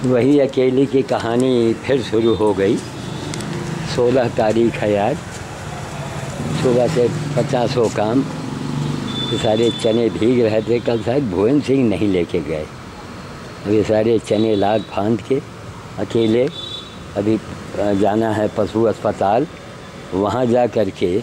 वही अकेली की कहानी फिर शुरू हो गई। 16 तारीख है आज। सुबह से 50 काम। ये सारे चने भीग रहे थे। कल शायद भुवन सिंह नहीं लेके गए। अब ये सारे चने लाद फांद के अकेले अभी जाना है पशु अस्पताल। वहाँ जा कर के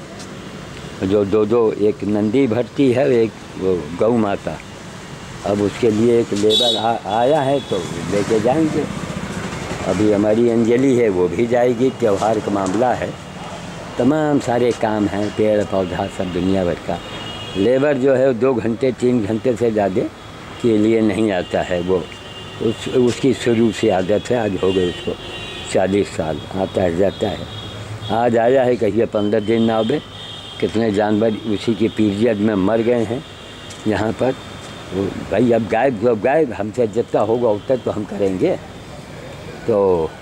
जो दो एक नंदी भर्ती है, एक वो गौ माता। अब उसके लिए एक लेबर आया है तो लेके जाएंगे। अभी हमारी अंजलि है वो भी जाएगी। त्यौहार का मामला है, तमाम सारे काम हैं, पेड़ पौधा सब दुनिया भर का। लेबर जो है 2 घंटे 3 घंटे से ज़्यादा के लिए नहीं आता है। वो उसकी शुरू से आदत है। आज हो गए उसको 40 साल, आता है जाता है। आज आया है, कहिए 15 दिन ना हो। कितने जानवर उसी की पीरियड में मर गए हैं यहाँ पर। भाई अब गायब हमसे जितना होगा उतना तो हम करेंगे। तो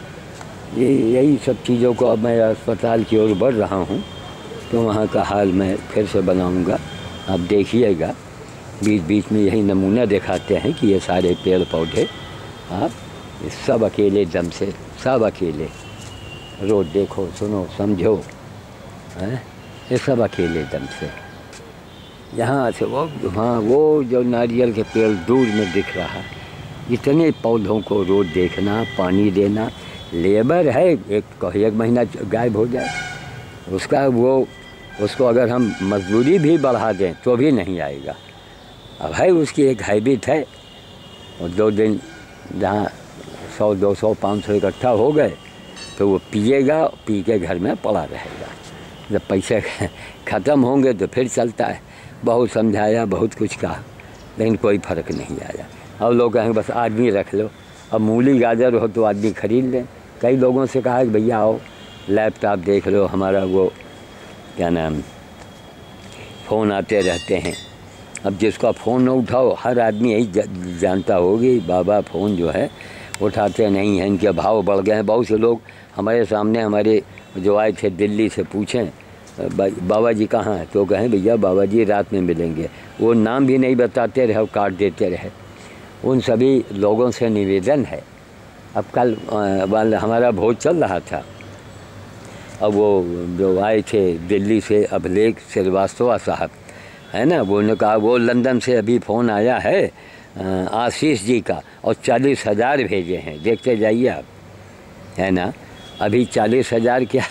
यही सब चीज़ों को अब मैं अस्पताल की ओर बढ़ रहा हूँ, तो वहाँ का हाल मैं फिर से बनाऊँगा। आप देखिएगा, बीच बीच में यही नमूना दिखाते हैं कि ये सारे पेड़ पौधे आप सब अकेले दम से, सब अकेले रोड देखो, सुनो, समझो, हैं, ये सब अकेले दम से। यहाँ से वो, हाँ, वो जो नारियल के पेड़ दूर में दिख रहा है, इतने पौधों को रोज देखना, पानी देना। लेबर है, एक महीना गायब हो जाए उसका, वो उसको अगर हम मजदूरी भी बढ़ा दें तो भी नहीं आएगा। अब है उसकी एक हैबिट है, और 2 दिन जहाँ 100 200 500 इकट्ठा हो गए तो वो पिएगा, पी के घर में पड़ा रहेगा। जब पैसे ख़त्म होंगे तो फिर चलता है। बहुत समझाया, बहुत कुछ कहा, लेकिन कोई फ़र्क नहीं आया। अब लोग कहेंगे बस आदमी रख लो। अब मूली गाजर हो तो आदमी ख़रीद लें। कई लोगों से कहा कि भैया आओ लैपटॉप देख लो, हमारा वो क्या नाम, फ़ोन आते रहते हैं। अब जिसका फ़ोन न उठाओ, हर आदमी यही जानता होगी, बाबा फ़ोन जो है उठाते नहीं हैं, इनके भाव बढ़ गए हैं। बहुत से लोग हमारे सामने, हमारे जो आए थे दिल्ली से, पूछें बाबा जी कहाँ हैं, तो कहें भैया बाबा जी रात में मिलेंगे। वो नाम भी नहीं बताते रहे, काट देते रहे। उन सभी लोगों से निवेदन है। अब कल हमारा भोज चल रहा था। अब वो जो आए थे दिल्ली से, अभिलेख श्रीवास्तव साहब है ना, वो ने कहा वो लंदन से अभी फ़ोन आया है आशीष जी का, और 40,000 भेजे हैं। देखते जाइए आप, है ना। अभी 40,000 क्या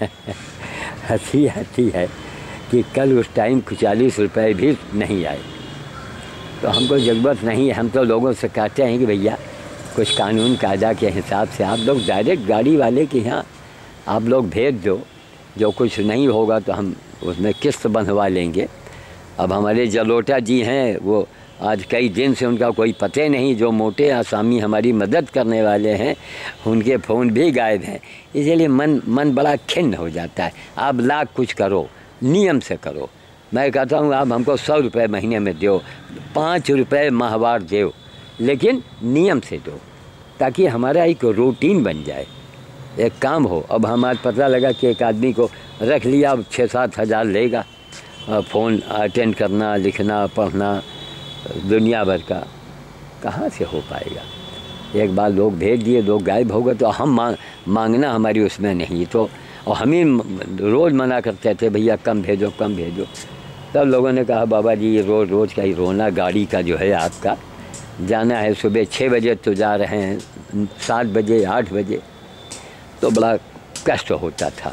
हंसी आती है कि कल उस टाइम 40 रुपये भी नहीं आए। तो हमको ज़रूरत नहीं है। हम तो लोगों से कहते हैं कि भैया कुछ कानून कायदा के हिसाब से आप लोग डायरेक्ट गाड़ी वाले के यहाँ आप लोग भेज दो। जो कुछ नहीं होगा तो हम उसमें किस्त बंधवा लेंगे। अब हमारे जलोटा जी हैं, वो आज कई दिन से उनका कोई पते नहीं। जो मोटे आसामी हमारी मदद करने वाले हैं, उनके फ़ोन भी गायब हैं। इसलिए मन बड़ा खिन्न हो जाता है। आप लाख कुछ करो, नियम से करो। मैं कहता हूँ आप हमको 100 रुपये महीने में दो, 5 रुपये माहवार दो, लेकिन नियम से दो, ताकि हमारा एक रूटीन बन जाए, एक काम हो। अब हमारा पता लगा कि एक आदमी को रख लिया, अब 6-7 हज़ार लेगा। फ़ोन अटेंड करना, लिखना, पढ़ना, दुनिया भर का कहाँ से हो पाएगा। एक बार लोग भेज दिए, लोग गायब हो गए, तो हम मांगना हमारी उसमें नहीं। तो और हम ही रोज़ मना करते थे भैया कम भेजो, कम भेजो। तब लोगों ने कहा बाबा जी ये रोज़ का ही रोना। गाड़ी का जो है आपका जाना है सुबह 6 बजे तो जा रहे हैं, 7 बजे 8 बजे, तो बड़ा कष्ट होता था।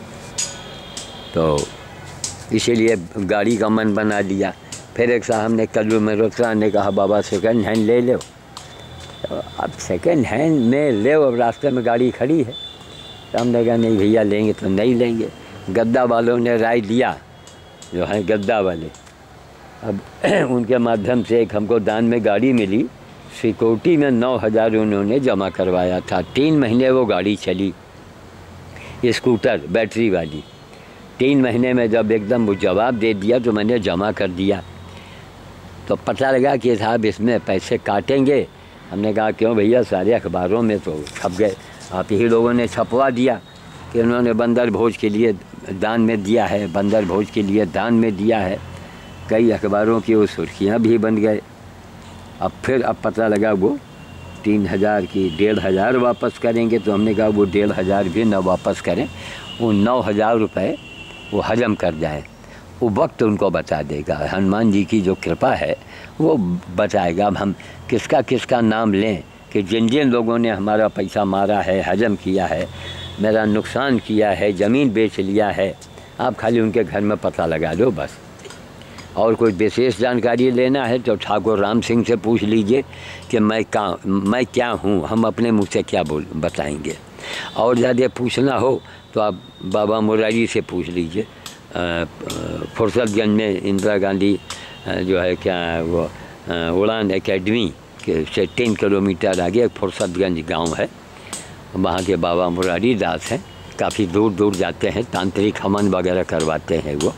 तो इसीलिए गाड़ी का मन बना लिया। फिर एक साहब ने कल्लू में रोकरा ने कहा बाबा सेकंड हैंड ले लो। तो अब सेकंड हैंड में ले, अब रास्ते में गाड़ी खड़ी है। तो हमने कहा नहीं भैया लेंगे तो नहीं लेंगे। गद्दा वालों ने राय दिया, जो है गद्दा वाले, अब उनके माध्यम से एक हमको दान में गाड़ी मिली। सिक्योरिटी में 9,000 उन्होंने जमा करवाया था। 3 महीने वो गाड़ी चली, स्कूटर बैटरी वाली। 3 महीने में जब एकदम वो जवाब दे दिया तो मैंने जमा कर दिया। तो पता लगा कि साहब इसमें पैसे काटेंगे। हमने कहा क्यों भैया, सारे अखबारों में तो छप गए, आप यही लोगों ने छपवा दिया कि उन्होंने बंदर भोज के लिए दान में दिया है, बंदर भोज के लिए दान में दिया है। कई अखबारों की वो सुर्खियाँ भी बन गए। अब फिर पता लगा वो 3,000 की 1,500 वापस करेंगे। तो हमने कहा वो 1,500 भी न वापस करें, वो 9,000 रुपये वो हजम कर जाए, वो वक्त उनको बचा देगा। हनुमान जी की जो कृपा है वो बचाएगा। अब हम किसका किसका नाम लें कि जिन जिन लोगों ने हमारा पैसा मारा है, हजम किया है, मेरा नुकसान किया है, ज़मीन बेच लिया है, आप खाली उनके घर में पता लगा दो बस। और कोई विशेष जानकारी लेना है तो ठाकुर राम सिंह से पूछ लीजिए कि मैं क्या हूँ, हम अपने मुँह से क्या बताएंगे। और ज़्यादा पूछना हो तो आप बाबा मुरारी से पूछ लीजिए। फुर्सतगंज में इंदिरा गांधी जो है क्या वो उड़ान एकेडमी के से 3 किलोमीटर आगे फुर्सतगंज गांव है, वहाँ के बाबा मुरारी दास हैं। काफ़ी दूर दूर जाते हैं, तांत्रिक हवन वगैरह करवाते हैं वो।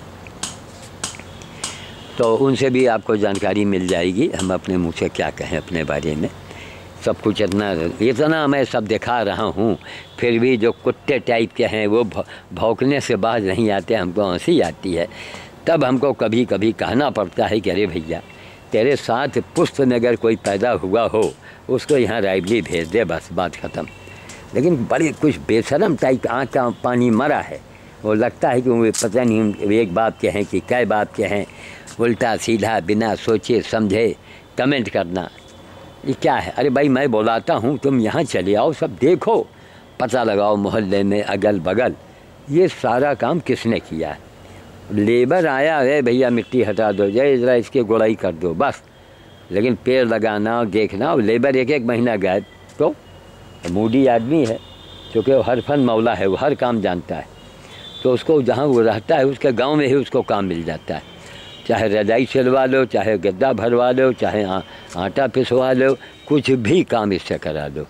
तो उनसे भी आपको जानकारी मिल जाएगी। हम अपने मुँह से क्या कहें अपने बारे में, सब कुछ इतना मैं सब दिखा रहा हूँ, फिर भी जो कुत्ते टाइप के हैं वो भौंकने से बाज नहीं आते, हमको हंसी आती है। तब हमको कभी कभी कहना पड़ता है कि अरे भैया तेरे साथ पुष्ट में अगर कोई पैदा हुआ हो उसको यहाँ रायबली भेज दे, बस बात ख़त्म। लेकिन बड़े कुछ बेशरम टाइप आँख का पानी मरा है, वो लगता है कि वो पता नहीं एक बाप के हैं कि कै बाप के हैं। उल्टा सीधा बिना सोचे समझे कमेंट करना, ये क्या है? अरे भाई मैं बुलाता हूँ, तुम यहाँ चले आओ, सब देखो, पता लगाओ मोहल्ले में अगल बगल। ये सारा काम किसने किया है? लेबर आया है, भैया मिट्टी हटा दो, जय ज़रा इसकी गुड़ाई कर दो, बस। लेकिन पेड़ लगाना देखना, लेबर एक एक महीना गए तो मूडी आदमी है, क्योंकि वो हर फन मौला है, वो हर काम जानता है। तो उसको जहाँ वो रहता है उसके गांव में ही उसको काम मिल जाता है। चाहे रजाई सिलवा लो, चाहे गद्दा भरवा लो, चाहे आटा पिसवा लो, कुछ भी काम इससे करा दो।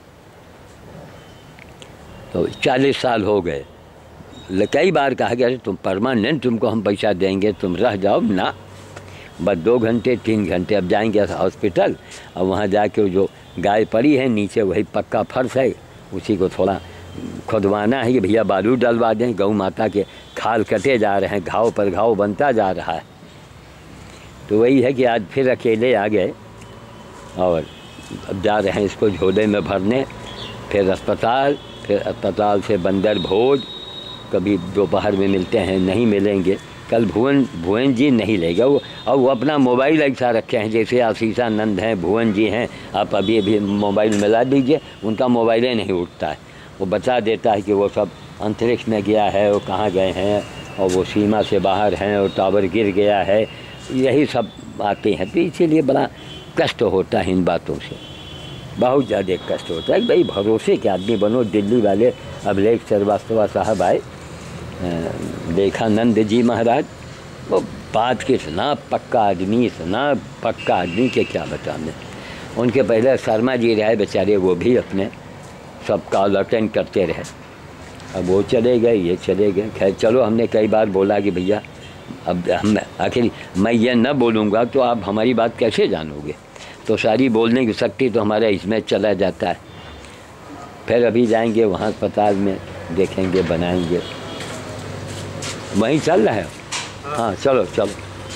तो 40 साल हो गए। कई बार कहा गया तुम परमानेंट, तुमको हम पैसा देंगे, तुम रह जाओ ना, बस 2 घंटे 3 घंटे। अब जाएंगे हॉस्पिटल, अब वहाँ जाके जो गाय पड़ी है नीचे वही पक्का फर्श है, उसी को थोड़ा खुदवाना है कि भैया बालू डलवा दें। गौ माता के खाल कटे जा रहे हैं, घाव पर घाव बनता जा रहा है। तो वही है कि आज फिर अकेले आ गए और अब जा रहे हैं इसको झोले में भरने, फिर अस्पताल, फिर अस्पताल से बंदर भोज। कभी दोपहर में मिलते हैं, नहीं मिलेंगे। कल भुवन जी नहीं लेगा वो, और वो अपना मोबाइल ऐसा रखे हैं जैसे आशीषानंद हैं, भुवन जी हैं, आप अभी मोबाइल मिला दीजिए, उनका मोबाइल ही नहीं उठता है। वो बता देता है कि वो सब अंतरिक्ष में गया है, वो कहाँ गए हैं, और वो सीमा से बाहर हैं, और टावर गिर गया है, यही सब आते हैं। तो इसीलिए बड़ा कष्ट होता है इन बातों से, बहुत ज़्यादा कष्ट होता है। भाई भरोसे के आदमी बनो। दिल्ली वाले अभिलेख श्रीवास्तव साहब आए, देखानंद जी महाराज, वो बात के इतना पक्का आदमी, इतना पक्का आदमी के क्या बताने। उनके पहले शर्मा जी रहे बेचारे, वो भी अपने सब कॉल अटेंड करते रहे। अब वो चले गए, ये चले गए। खैर चलो, हमने कई बार बोला कि भैया अब हम आखिर मैं ये न बोलूँगा तो आप हमारी बात कैसे जानोगे। तो सारी बोलने की शक्ति तो हमारा इसमें चला जाता है। फिर अभी जाएंगे वहाँ अस्पताल में, देखेंगे, बनाएंगे। वहीं चल रहा है। हाँ चलो चलो,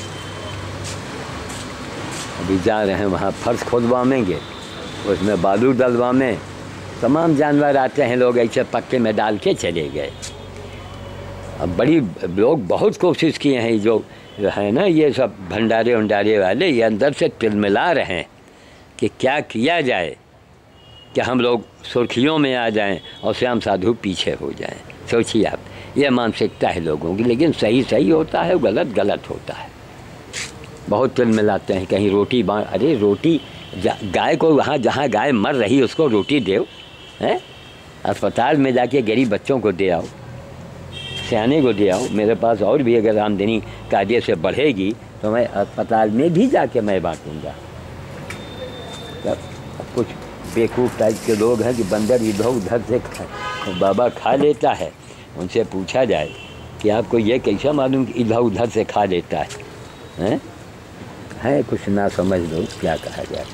अभी जा रहे हैं वहाँ फर्श खोदवाएंगे, उसमें बालू डलवाएं। तमाम जानवर आते हैं, लोग ऐसे पक्के में डाल के चले गए। अब बड़ी लोग बहुत कोशिश किए हैं, जो है ना ये सब भंडारे उंडारे वाले, ये अंदर से तिलमिला रहे हैं कि क्या किया जाए कि हम लोग सुर्खियों में आ जाएं और श्याम साधु पीछे हो जाएं। सोचिए आप, ये मानसिकता है लोगों की। लेकिन सही सही होता है, गलत गलत होता है। बहुत तिलमिलाते हैं, कहीं रोटी अरे रोटी गाय को वहाँ जहाँ गाय मर रही उसको रोटी दो, हैं? अस्पताल में जाके गरीब बच्चों को दे आओ, सियाने को दे आओ। मेरे पास और भी अगर आमदनी कायदे से बढ़ेगी तो मैं अस्पताल में भी जाके मैं बांटूँगा। कुछ बेवकूफ़ टाइप के लोग हैं कि बंदर इधर उधर से बाबा खा लेता है। उनसे पूछा जाए कि आपको ये कैसा मालूम कि इधर उधर से खा लेता है? है कुछ ना समझ लो, क्या कहा जाए।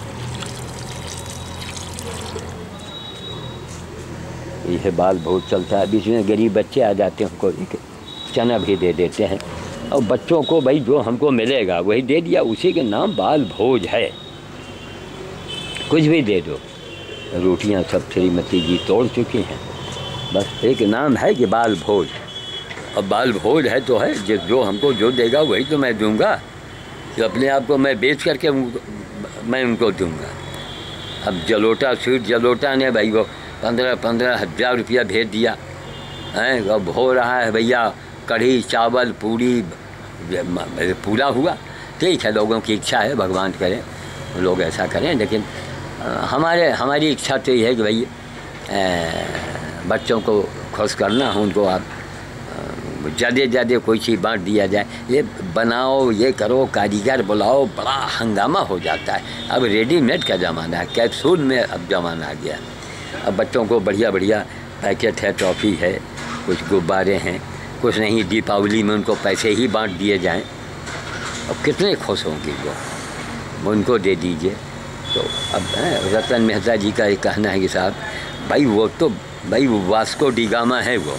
यह बाल बहुत चलता है। बीच में गरीब बच्चे आ जाते हैं, उनको चना भी दे देते हैं, और बच्चों को भाई जो हमको मिलेगा वही दे दिया, उसी के नाम बाल भोज है। कुछ भी दे दो, रोटियां सब श्रीमती जी तोड़ चुकी हैं। बस एक नाम है कि बाल भोज। अब बाल भोज है तो है, जो हमको जो देगा वही तो मैं दूंगा, कि अपने आप को मैं बेच करके मैं उनको दूंगा। अब जलोटा स्वीट जलोटा ने भाई वो 15,000 रुपया भेज दिया है। अब हो रहा है भैया कढ़ी चावल पूरी पूरा हुआ। ठीक है, लोगों की इच्छा है, भगवान करे लोग ऐसा करें, लेकिन हमारी इच्छा तो ये है कि भाई बच्चों को खुश करना हो, उनको आप ज़्यादा कोई चीज़ बांट दिया जाए। ये बनाओ, ये करो, कारीगर बुलाओ, बड़ा हंगामा हो जाता है। अब रेडीमेड का ज़माना है, कैप्सूल में अब ज़माना आ गया। अब बच्चों को बढ़िया बढ़िया पैकेट है, टॉफ़ी है, कुछ गुब्बारे हैं, कुछ नहीं दीपावली में उनको पैसे ही बांट दिए जाएं। अब कितने खुश होंगे वो, उनको दे दीजिए। तो अब रतन मेहता जी का एक कहना है कि साहब भाई वो तो भाई वास्को डी गामा है, वो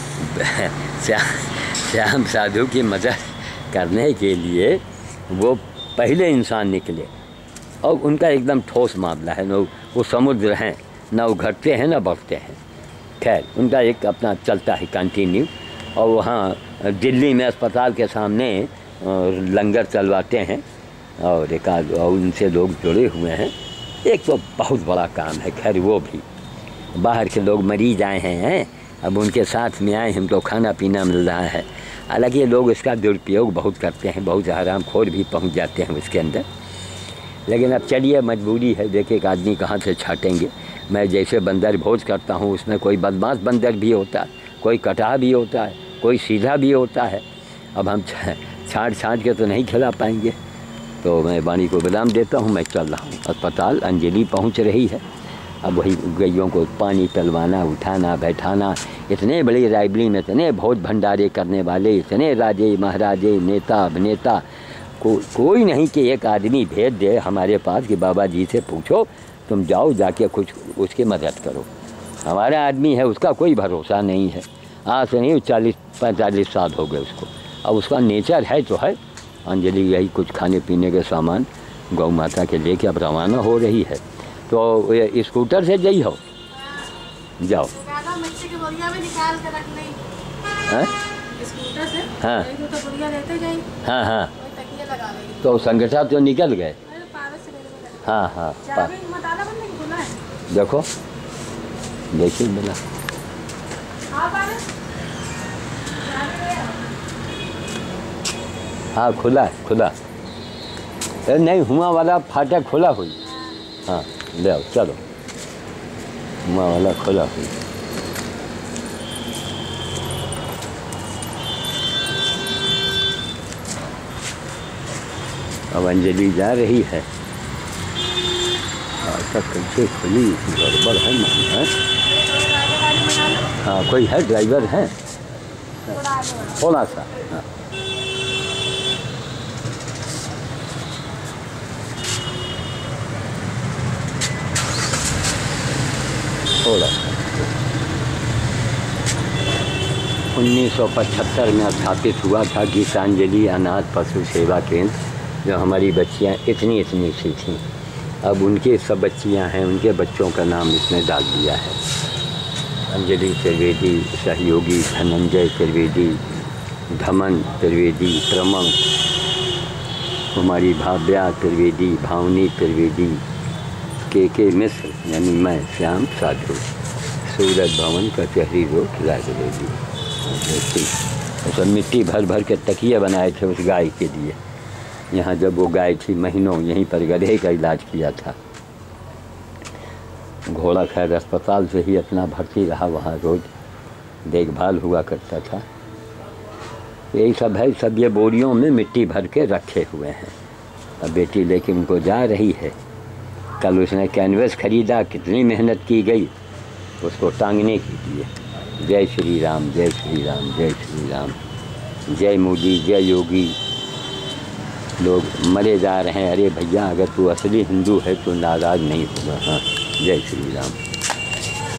श्याम साधु की मदद करने के लिए वो पहले इंसान निकले, और उनका एकदम ठोस मामला है। न वो समुद्र हैं, ना उघड़ते हैं ना बढ़ते हैं। खैर उनका एक अपना चलता है कंटिन्यू। और वहाँ दिल्ली में अस्पताल के सामने लंगर चलवाते हैं, और एक आध और उनसे लोग जुड़े हुए हैं। एक तो बहुत बड़ा काम है। खैर वो भी बाहर के लोग मरीज आए हैं, अब उनके साथ में आए, हमको खाना पीना मिल रहा है। हालांकि ये लोग इसका दुरुपयोग बहुत करते हैं, बहुत हरामखोर भी पहुंच जाते हैं उसके अंदर। लेकिन अब चलिए, मजबूरी है, देखिए एक आदमी कहाँ से छाटेंगे। मैं जैसे बंदर भोज करता हूँ, उसमें कोई बदमाश बंदर भी होता है, कोई कटा भी होता है, कोई सीधा भी होता है। अब हम छाट के तो नहीं खिला पाएंगे। तो मैं वाणी को विराम देता हूँ, मैं चल रहा हूँ अस्पताल। अंजलि पहुँच रही है। अब वही गैयों को पानी पिलवाना, उठाना, बैठाना, इतने बड़ी राइबली में इतने भोज भंडारे करने वाले, इतने राजे महाराजे, नेता अभिनेता, कोई नहीं कि एक आदमी भेज दे हमारे पास कि बाबा जी से पूछो, तुम जाओ जाके कुछ उसकी मदद करो। हमारा आदमी है, उसका कोई भरोसा नहीं है। आज से नहीं 40-45 साल हो गए उसको। अब उसका नेचर है तो है। अंजलि यही कुछ खाने पीने के सामान गौ माता के लेके अब रवाना हो रही है। तो ये स्कूटर से जाई हो, जाओ। हाँ हाँ हाँ, तो संगठा तो निकल गए। हाँ हाँ, देखो देखिए मिला। हाँ खुला है, खुला नहीं, हुआ वाला फाटक खुला हुई। हाँ ले आओ, चलो, हुआ वाला खुला हुई। अब अंजलि जा रही है। ऐसा कैसे खुली, गड़बड़ है ना? हाँ कोई है, ड्राइवर है थोड़ा सा। हाँ थोड़ा 1975 में स्थापित हुआ था गीतांजलि अनाथ पशु सेवा केंद्र, जो हमारी बच्चियाँ इतनी सी थीं। अब उनके सब बच्चियाँ हैं, उनके बच्चों का नाम इसमें डाल दिया है। अंजलि त्रिवेदी, सहयोगी धनंजय त्रिवेदी, धमन त्रिवेदी, प्रमम, कुमारी भाव्या त्रिवेदी, भावनी त्रिवेदी, के मिश्र यानी मैं श्याम साधु, सूरज भवन कचहरी रोड रायबरेली। सब मिट्टी भर भर के तकिए बनाए थे उस गाय के लिए। यहाँ जब वो गाय थी महीनों यहीं पर गधे का इलाज किया था। घोड़ा खैर अस्पताल से ही अपना भर्ती रहा, वहाँ रोज देखभाल हुआ करता था। यही सब है, सब ये बोरियों में मिट्टी भर के रखे हुए हैं। अब बेटी लेके उनको जा रही है। कल उसने कैनवस खरीदा, कितनी मेहनत की गई उसको टांगने के लिए। जय श्री राम, जय श्री राम, जय श्री राम, जय मोदी, जय योगी। लोग मरे जा रहे हैं। अरे भैया, अगर तू असली हिंदू है तो नाराज़ नहीं होगा। हाँ, जय श्री राम।